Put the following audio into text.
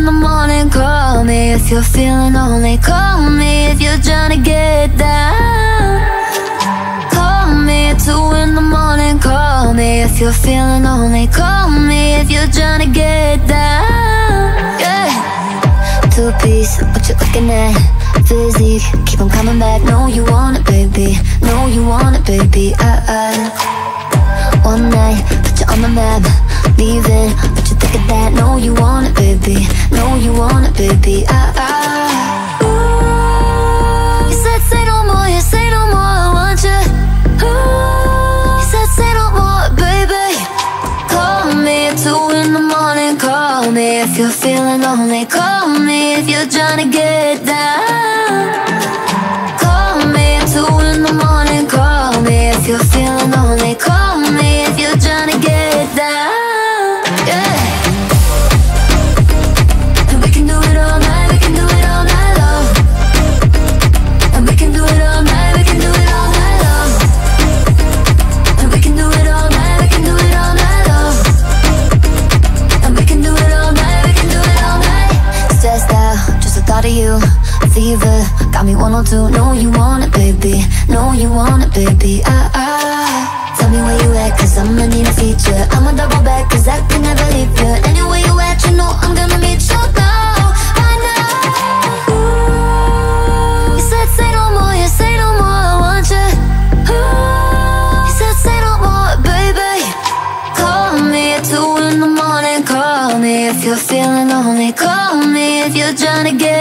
in the morning, call me if you're feeling lonely. Call me if you're trying to get down. Call me at 2 in the morning, call me if you're feeling lonely. Call me if you're trying to get down. Yeah. Two-piece, what you looking at? Physique, keep on coming back. No, you want it, baby. No, you want it, baby. One night, put you on the map. Leaving, but you think of that. No, you want it, baby. No, you want it, baby. Ooh, you said say no more, you say no more, I want you. Ooh, you said say no more, baby. Call me at 2 in the morning, call me if you're feeling lonely. Call me if you're trying to get down. Call me at 2 in the morning, call me if you're feeling lonely. Call me if you're trying to get down. Yeah. And we can do it all night, we can do it all night long. And we can do it all night, we can do it all night long. And we can do it all night, we can do it all night long. And we can do it all night, we can do it all night. Stressed out, just the thought of you. Fever, got me 102. No, you want it, baby. No, you want it, baby. Tell me where you at, cause I'ma need a feature. I'ma double back, cause I can never leave you. Anywhere you at, you know I'm gonna meet you now. Right now. Ooh, you said say no more, you say no more, I want you. Ooh, you said say no more, baby. Call me at 2 in the morning, call me if you're feeling lonely. Call me if you're trying to get